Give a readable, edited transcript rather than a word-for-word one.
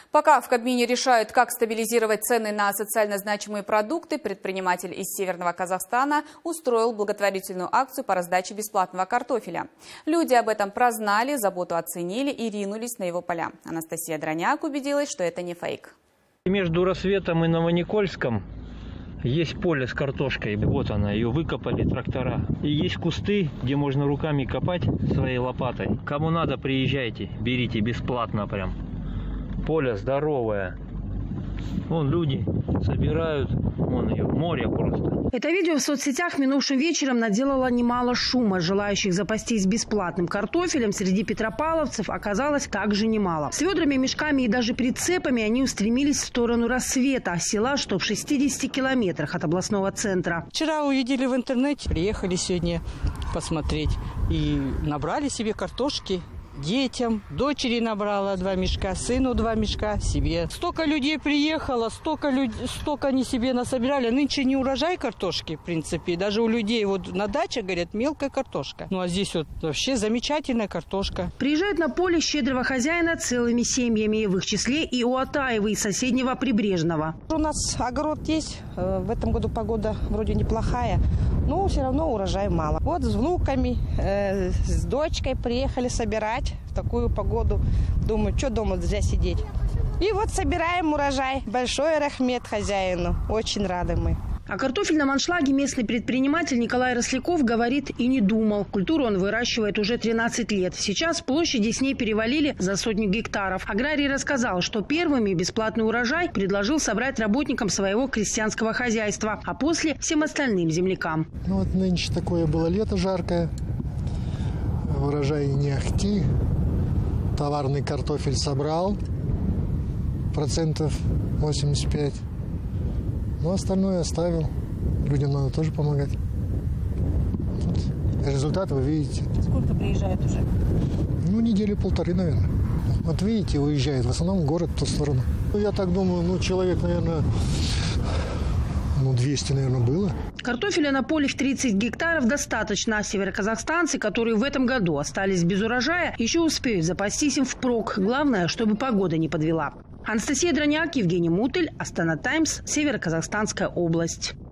Пока в Кабмине решают, как стабилизировать цены на социально значимые продукты, предприниматель из Северного Казахстана устроил благотворительную акцию по раздаче бесплатного картофеля. Люди об этом прознали, заботу оценили и ринулись на его поля. Анастасия Дроняк убедилась, что это не фейк. Между Рассветом и Новоникольском есть поле с картошкой. Вот она, ее выкопали трактора. И есть кусты, где можно руками копать своей лопатой. Кому надо, приезжайте, берите бесплатно прям. Поле здоровое. Вон люди собирают, вон ее, море просто. Это видео в соцсетях минувшим вечером наделало немало шума. Желающих запастись бесплатным картофелем среди петропавловцев оказалось также немало. С ведрами, мешками и даже прицепами они устремились в сторону Рассвета, села, что в 60 километрах от областного центра. Вчера увидели в интернете, приехали сегодня посмотреть и набрали себе картошки. Детям, дочери набрала 2 мешка, сыну 2 мешка, себе. Столько людей приехало, столько они себе насобирали. Нынче не урожай картошки, в принципе. Даже у людей вот на даче, говорят, мелкая картошка. Ну а здесь вот вообще замечательная картошка. Приезжают на поле щедрого хозяина целыми семьями, в их числе и у Атаева из соседнего Прибрежного. У нас огород есть, в этом году погода вроде неплохая, но все равно урожая мало. Вот с внуками, с дочкой приехали собирать в такую погоду. Думаю, что дома зря сидеть. И вот собираем урожай. Большой рахмет хозяину. Очень рады мы. О картофельном аншлаге местный предприниматель Николай Росляков говорит и не думал. Культуру он выращивает уже 13 лет. Сейчас площади с ней перевалили за 100 гектаров. Аграрий рассказал, что первыми бесплатный урожай предложил собрать работникам своего крестьянского хозяйства, а после всем остальным землякам. Ну вот нынче такое было лето жаркое. Урожай не ахти. Товарный картофель собрал процентов 85. Но остальное оставил. Людям надо тоже помогать. Результат вы видите. Сколько приезжает уже? Ну, недели полторы, наверное. Вот видите, уезжает. В основном город в ту сторону. Ну, я так думаю, человек, наверное, 200, наверное, было. Картофеля на поле в 30 гектаров достаточно. Североказахстанцы, которые в этом году остались без урожая, еще успеют запастись им впрок. Главное, чтобы погода не подвела. Анастасия Дроняк, Евгений Мутыль, Астана Таймс, Североказахстанская область.